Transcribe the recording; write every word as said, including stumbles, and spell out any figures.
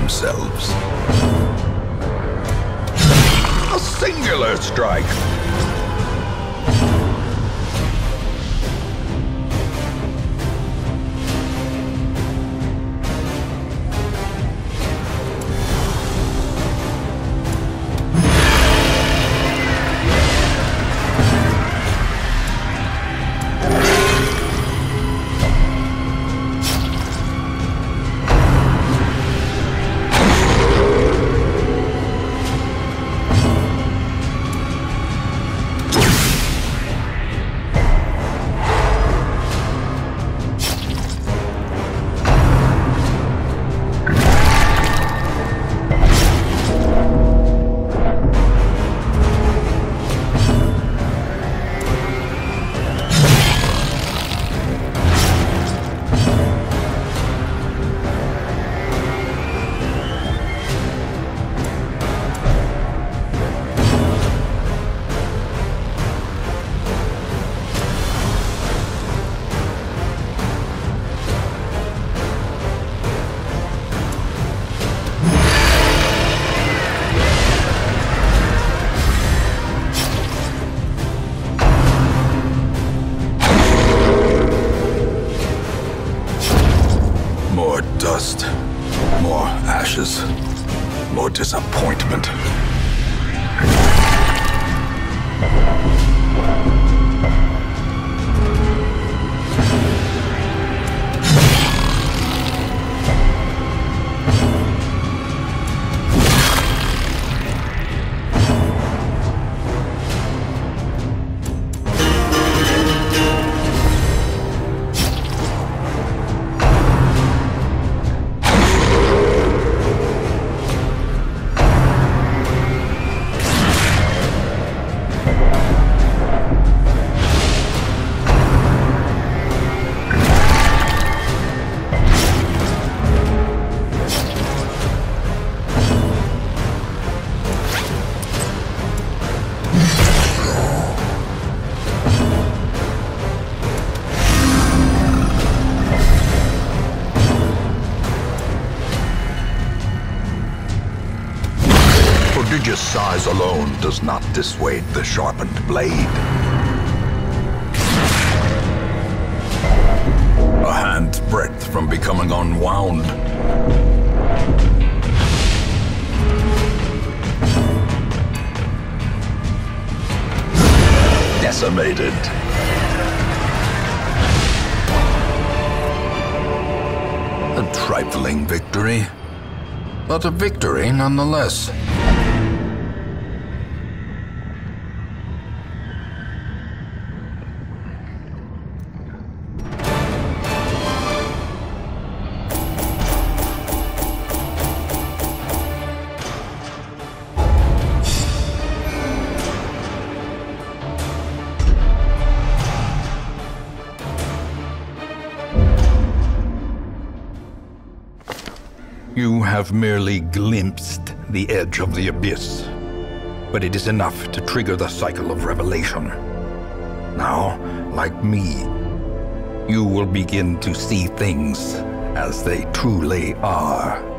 themselves. A singular strike! More dust, more ashes, more disappointment. Prodigious size alone does not dissuade the sharpened blade. A hand's breadth from becoming unwound. Decimated. A trifling victory, but a victory nonetheless. You have merely glimpsed the edge of the abyss, but it is enough to trigger the cycle of revelation. Now, like me, you will begin to see things as they truly are.